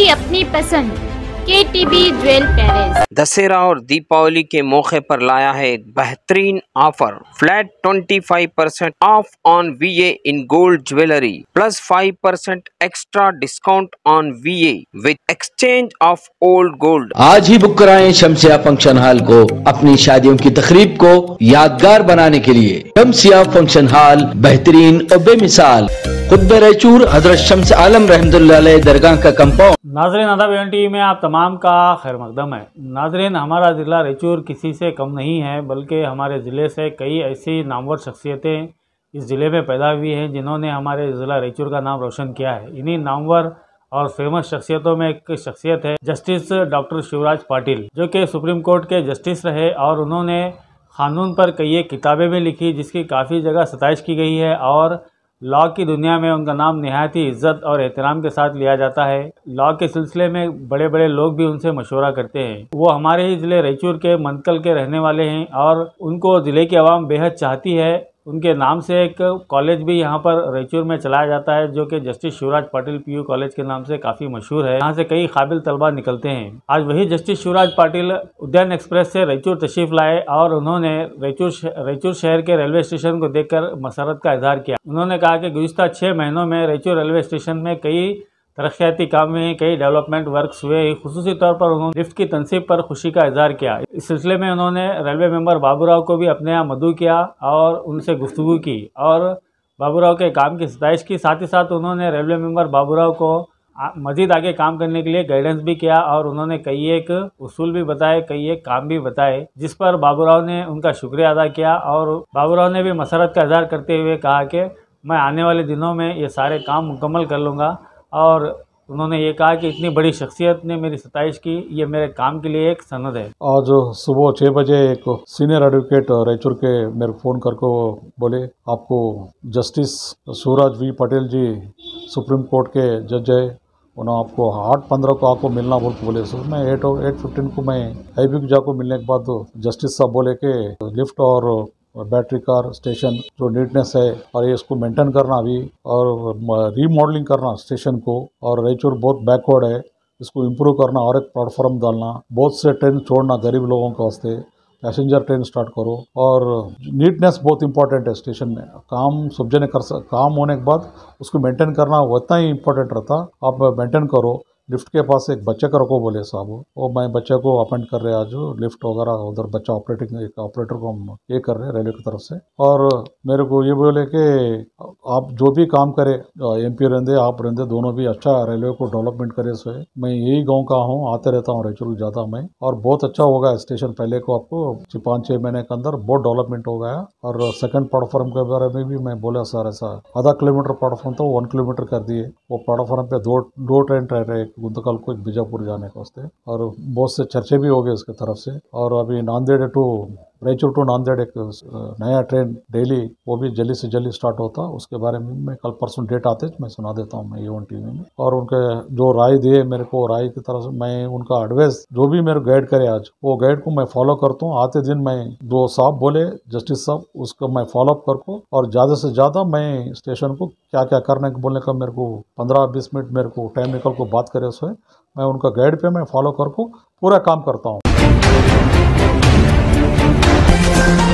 की अपनी पसंद KTB ज्वेल पैलेस दशहरा और दीपावली के मौके पर लाया है एक बेहतरीन offer. Flat 25% off on VA in gold jewellery plus 5% extra discount on VA with exchange of old gold. आज ही बुक कराएं शमसिया फंक्शन हॉल को अपनी शादियों की तकरीब को यादगार बनाने के लिए। शमसिया फंक्शन हॉल बेहतरीन और बेमिसाल, खुद रैचूर हजरत शम्स आलम रहमतुल्लाह अलैह दरगाह का कंपाउंड। नाज़रीन आदाब टीवी में आप तमाम का खैर मकदम है। नाज़रीन हमारा ज़िला रैचूर किसी से कम नहीं है, बल्कि हमारे ज़िले से कई ऐसी नामवर शख्सियतें इस ज़िले में पैदा हुई हैं जिन्होंने हमारे ज़िला रैचूर का नाम रोशन किया है। इन्हीं नामवर और फेमस शख्सियतों में एक शख्सियत है जस्टिस डॉक्टर शिवराज पाटिल, जो कि सुप्रीम कोर्ट के जस्टिस रहे और उन्होंने क़ानून पर कई किताबें भी लिखी जिसकी काफ़ी जगह सताइश की गई है और लॉ की दुनिया में उनका नाम निहायत ही इज़्ज़त और एहतराम के साथ लिया जाता है। लॉ के सिलसिले में बड़े बड़े लोग भी उनसे मशवरा करते हैं। वो हमारे ही ज़िले रैचूर के मंतकल के रहने वाले हैं और उनको ज़िले की आवाम बेहद चाहती है। उनके नाम से एक कॉलेज भी यहाँ पर रैचूर में चलाया जाता है जो कि justice Shivraj Patil PU college के नाम से काफ़ी मशहूर है। यहाँ से कई काबिल तलबा निकलते हैं। आज वही जस्टिस शिवराज पाटिल उद्यान एक्सप्रेस से रैचूर तशरीफ लाए और उन्होंने रैचूर शहर के रेलवे स्टेशन को देखकर मसरत का इजहार किया। उन्होंने कहा कि गुज़िश्ता 6 महीनों में रैचूर रेलवे स्टेशन में कई तरक्याती काम हुए, कई डेवलपमेंट वर्क्स हुए। खुसूसी तौर पर उन्होंने लिफ्ट की तनसीब पर खुशी का इजहार किया। इस सिलसिले में उन्होंने रेलवे मेंबर बाबूराव को भी अपने यहाँ मदऊ किया और उनसे गुफ्तगू की और बाबूराव के काम की सताइश की। साथ ही साथ उन्होंने रेलवे मेंबर बाबूराव को मज़ीद आगे काम करने के लिए गाइडेंस भी किया और उन्होंने कई एक उसूल भी बताए, कई एक काम भी बताए, जिस पर बाबूराव ने उनका शुक्रिया अदा किया। और बाबूराव ने भी मसरत का इजहार करते हुए कहा कि मैं आने वाले दिनों में ये सारे काम मुकम्मल कर लूँगा। और उन्होंने ये कहा कि इतनी बड़ी शख्सियत ने मेरी सताइश की, ये मेरे काम के लिए एक सनद है। आज सुबह 6 बजे एक सीनियर एडवोकेट रैचूर के मेरे फ़ोन करके बोले आपको justice Shivraj V Patil ji supreme court के जज है, उन्होंने आपको 8:15 को आपको मिलना बोले। सर मैं 8:15 को मैं IB जाको मिलने के बाद जस्टिस साहब बोले कि लिफ्ट और बैटरी कार स्टेशन जो नीटनेस है और ये इसको मेंटेन करना अभी और रीमॉडलिंग करना स्टेशन को, और रैचूर बहुत बैकवर्ड है, इसको इम्प्रूव करना और एक प्लेटफॉर्म डालना, बहुत से ट्रेन छोड़ना गरीब लोगों के वास्ते, पैसेंजर ट्रेन स्टार्ट करो। और नीटनेस बहुत इंपॉर्टेंट है स्टेशन में। काम सब जने काम होने के बाद उसको मेंटेन करना उतना ही इम्पोर्टेंट रहता। आप मेंटेन करो। लिफ्ट के पास एक बच्चे का रखो बोले साहब, वो मैं बच्चे को अपॉइंट कर रहे हैं आज, लिफ्ट वगैरह उधर बच्चा एक ऑपरेटर को हम ये कर रहे हैं रेलवे की तरफ से। और मेरे को ये बोले कि आप जो भी काम करें, MP रहते आप रहते दोनों भी अच्छा रेलवे को डेवलपमेंट करे। सो मैं यही गाँव का हूँ, आते रहता हूँ रैचूर ज़्यादा मैं, और बहुत अच्छा हो गया स्टेशन। पहले को आपको 5-6 महीने के अंदर बहुत डेवलपमेंट हो गया। और सेकंड प्लेटफॉर्म के बारे में भी मैं बोला सर, ऐसा आधा किलोमीटर प्लेटफॉर्म तो 1 किलोमीटर कर दिए। वो प्लेटफॉर्म पे दो ट्रेन रह रहे, गुंतकल को बीजापुर जाने के वास्ते, और बहुत से चर्चे भी हो गए उसके तरफ से। और अभी नांदेड़ टू रैचूर टू नांदेड़ एक नया ट्रेन डेली, वो भी जल्दी से जल्दी स्टार्ट होता। उसके बारे में मैं कल परसों डेट आते मैं सुना देता हूँ मैं A1 TV में। और उनके जो राय दिए मेरे को, राय की तरफ से मैं उनका एडवाइस जो भी मेरे गाइड करे आज, वो गाइड को मैं फॉलो करता हूँ। आते दिन मैं जो साहब बोले जस्टिस साहब, उसको मैं फॉलोअप करको, और ज़्यादा से ज़्यादा मैं स्टेशन को क्या क्या करने को बोलने का मेरे को 15-20 मिनट मेरे को टाइम निकल को बात करे, उससे मैं उनका गाइड पे मैं फॉलो करको पूरा काम करता हूँ।